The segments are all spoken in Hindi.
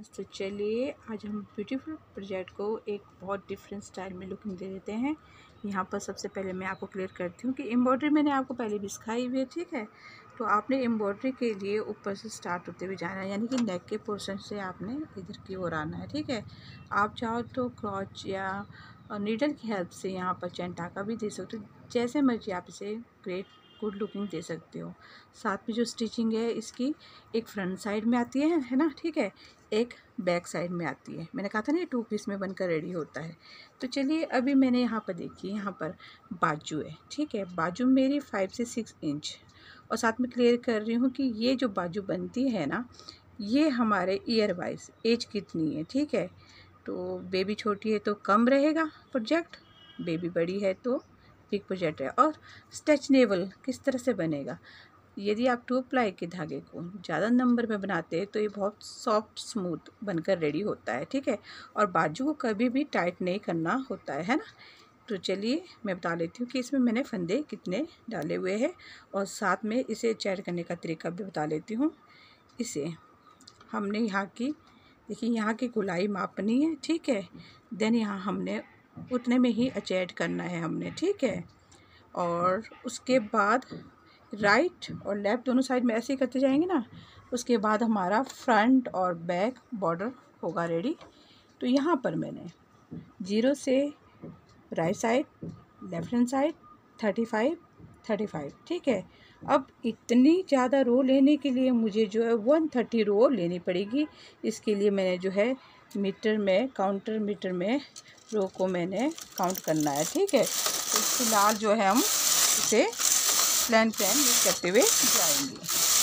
स्टूडेंट्स, तो चलिए आज हम ब्यूटीफुल प्रोजेक्ट को एक बहुत डिफरेंट स्टाइल में लुकिंग दे देते हैं। यहाँ पर सबसे पहले मैं आपको क्लियर करती हूँ कि एम्ब्रॉयडरी मैंने आपको पहले भी सिखाई हुई है, ठीक है। तो आपने एम्ब्रॉयडरी के लिए ऊपर से स्टार्ट होते हुए जाना है, यानी कि नेक के पोर्शन से आपने इधर की ओर आना है, ठीक है। आप चाहो तो क्रॉच या नीडल की हेल्प से यहाँ पर चैन टाका भी दे सकते हो, जैसे मर्जी आप इसे ग्रेट गुड लुकिंग दे सकते हो। साथ में जो स्टिचिंग है इसकी एक फ्रंट साइड में आती है ना, ठीक है, एक बैक साइड में आती है। मैंने कहा था ना ये 2 पीस में बनकर रेडी होता है। तो चलिए अभी मैंने यहाँ पर देखिए, यहाँ पर बाजू है, ठीक है। बाजू मेरी 5 से 6 इंच, और साथ में क्लियर कर रही हूँ कि ये जो बाजू बनती है ना, ये हमारे ईयर वाइज एज कितनी है, ठीक है। तो बेबी छोटी है तो कम रहेगा प्रोजेक्ट, बेबी बड़ी है तो बिग प्रोजेक्ट है। और स्ट्रेचनेबल किस तरह से बनेगा, यदि आप 2 प्लाई के धागे को ज़्यादा नंबर में बनाते हैं तो ये बहुत सॉफ्ट स्मूथ बनकर रेडी होता है, ठीक है। और बाजू को कभी भी टाइट नहीं करना होता है ना। तो चलिए मैं बता लेती हूँ कि इसमें मैंने फंदे कितने डाले हुए हैं, और साथ में इसे चैड करने का तरीका भी बता लेती हूँ। इसे हमने यहाँ की देखिए, यहाँ की गोलाई मापनी है, ठीक है। देन यहाँ हमने उतने में ही अचैड करना है हमने, ठीक है। और उसके बाद राइट और लेफ़्ट दोनों साइड में ऐसे ही करते जाएंगे ना। उसके बाद हमारा फ्रंट और बैक बॉर्डर होगा रेडी। तो यहाँ पर मैंने 0 से right side, left hand side 35 35, ठीक है। अब इतनी ज़्यादा रो लेने के लिए मुझे जो है 130 रो लेनी पड़ेगी। इसके लिए मैंने जो है मीटर में, काउंटर मीटर में रो को मैंने काउंट करना है, ठीक है। तो फिलहाल जो है हम इसे प्लान यूज़ करते हुए जाएंगे।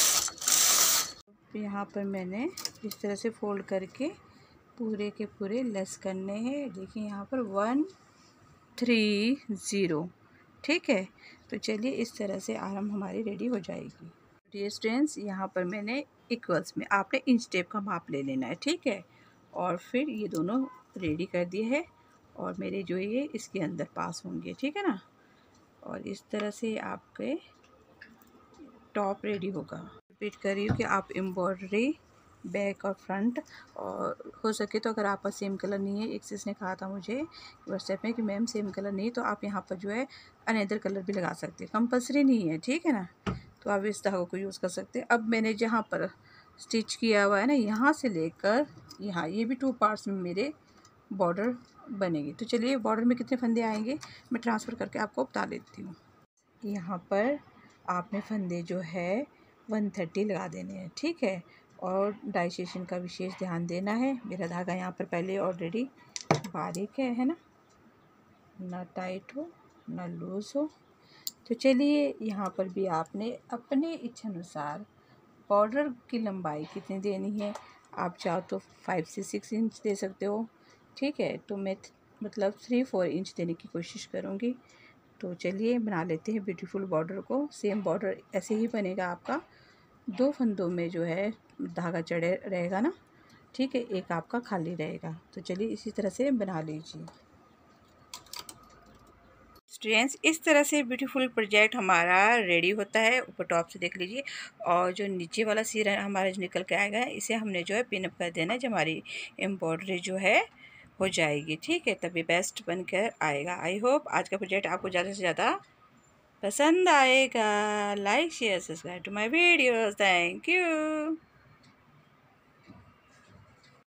यहाँ पर मैंने इस तरह से फोल्ड करके पूरे के पूरे लेस करने हैं। देखिए यहाँ पर 130, ठीक है। तो चलिए इस तरह से आराम हमारी रेडी हो जाएगी। डियर स्टूडेंट्स, यहाँ पर मैंने इक्वल्स में आपने इंच टेप का माप ले लेना है, ठीक है। और फिर ये दोनों रेडी कर दिए है, और मेरे जो ये इसके अंदर पास होंगे, ठीक है ना। और इस तरह से आपके टॉप रेडी होगा। रिपीट कर रही हूँ कि आप एम्ब्रॉयडरी बैक और फ्रंट, और हो सके तो अगर आपका सेम कलर नहीं है, एक चीज़ ने कहा था मुझे व्हाट्सएप में कि मैम सेम कलर नहीं, तो आप यहाँ पर जो है अनदर कलर भी लगा सकते हैं, कंपलसरी नहीं है, ठीक है ना। तो आप इस धागों को यूज़ कर सकते हैं। अब मैंने जहाँ पर स्टिच किया हुआ है ना, यहाँ से लेकर यहाँ, ये भी 2 पार्ट्स में मेरे बॉर्डर बनेगी। तो चलिए बॉर्डर में कितने फंदे आएंगे मैं ट्रांसफ़र करके आपको बता देती हूँ। यहाँ पर आपने फंदे जो है 130 लगा देने हैं, ठीक है। और डाइसेशन का विशेष ध्यान देना है। मेरा धागा यहाँ पर पहले ऑलरेडी बारीक है ना, ना टाइट हो ना लूज़ हो। तो चलिए यहाँ पर भी आपने अपने इच्छानुसार बॉर्डर की लंबाई कितनी देनी है। आप चाहो तो 5 से 6 इंच दे सकते हो, ठीक है। तो मैं मतलब 3-4 इंच देने की कोशिश करूँगी। तो चलिए बना लेते हैं ब्यूटीफुल बॉर्डर को। सेम बॉर्डर ऐसे ही बनेगा आपका, 2 फंदों में जो है धागा चढ़े रहेगा ना, ठीक है, एक आपका खाली रहेगा। तो चलिए इसी तरह से बना लीजिए। स्टूडेंट्स, इस तरह से ब्यूटीफुल प्रोजेक्ट हमारा रेडी होता है। ऊपर टॉप से देख लीजिए, और जो नीचे वाला सिरा हमारा जो निकल के आएगा, इसे हमने जो है पिन अप कर देना है, जब हमारी एम्ब्रॉयडरी जो है हो जाएगी, ठीक है, तभी बेस्ट बनकर आएगा। आई होप आज का प्रोजेक्ट आपको ज़्यादा से ज़्यादा पसंद आएगा। Like share subscribe to my videos. Thank you.